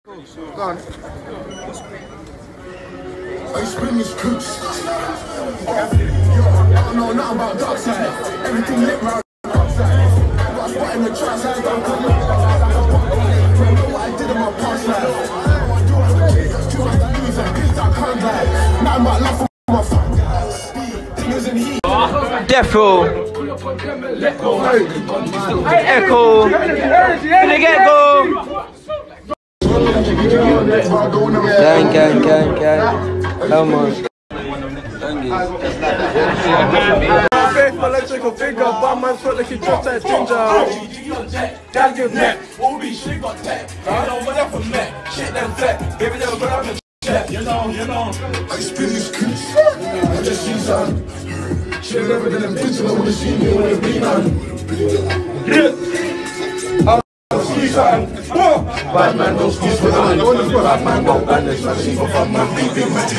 Go on. I spin this cooks. I don't know nothing about dark side. Everything lit round dark side. I got a spot in the trap side. Remember what I did in my past life. I want to do it for kids. That's too much to lose. I can't die. Nothing about love for my fun guys. Things in heat. Defo. Echo. Finna get go. Gang. Come on. Faithful electrical figure, but man's foot like he dropped that ginger. That give neck. All these shit got tech. I don't want that from neck. Shit them tech. Baby, they'll put on the check. You know. I spin this cooks. I just see some. Shit never did them bitches. I wanna see me with a beat on. Yeah. Bad man don't squeeze for none. Bad man don't bandage. Bad man beat big man.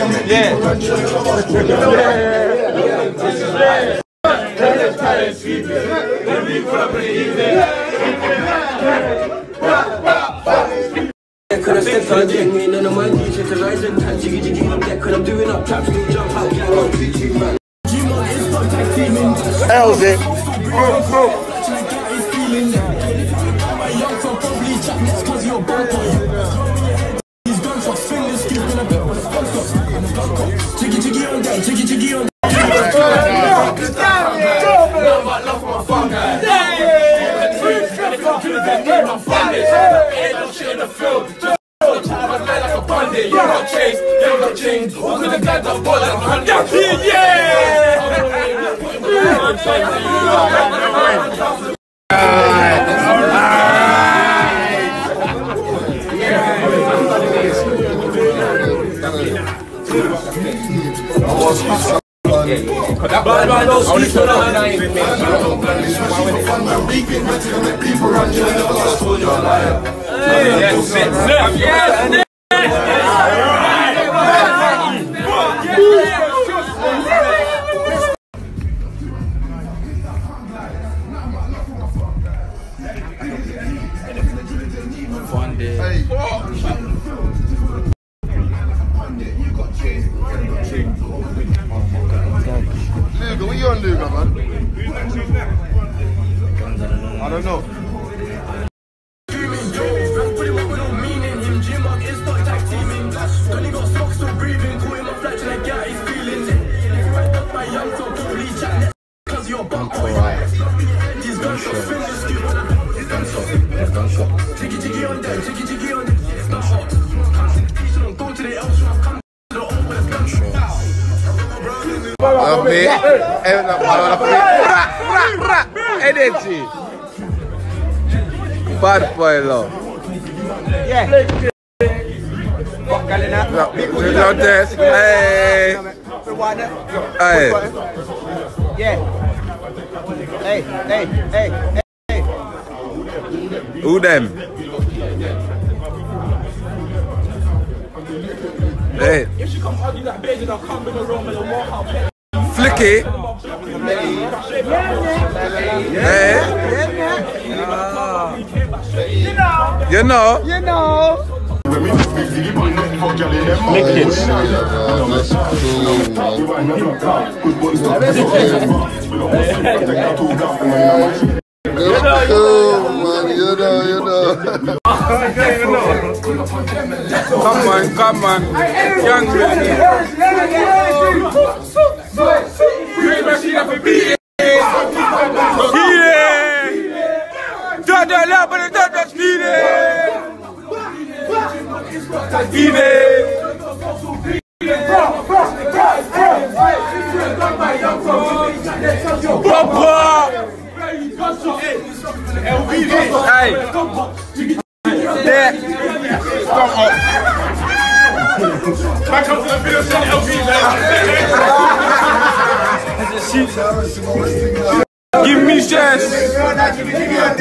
Could I step on a thing, none of my teachers cause I said that jiggy on deck, cause I'm doing up traps, still jump out, yeah, I won't teach you, man. G-Mon is not tag teaming. Hell's it. Jiggy on deck, jiggy on deck. Ain't no shit in the field. Just have a man like a bandit. You got chased, you got changed. Who could have got the ball like a hundred? Luga, what you on, Luga, man? I don't know. Energy. Bad boy, love. Yeah. No test. Hey. Hey. Yeah. Hey. Who them? Hey. Flicky. Hey. You know. Lickets. Come on. Young man. Give me chance. Jiggy on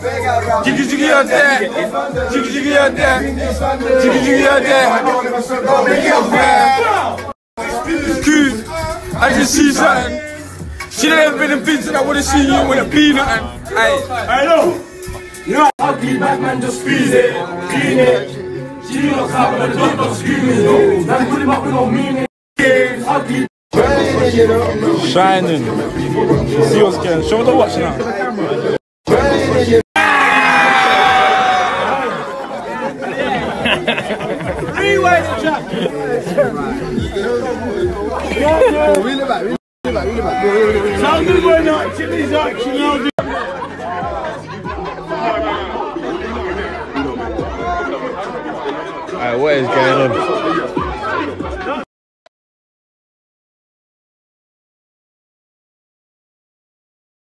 that. Cause I just see something. She never been in pizza, I would've seen you with a peanut. I know. You're ugly bad man, just squeeze it, clean it. She don't stop and don't no screaming. That's put him up with no meaning. Ugly. Shining. See what's going. Show the watch now. Rewind the track. Reel it back. Sound good boy now. Chili's action now. Alright, what is going on?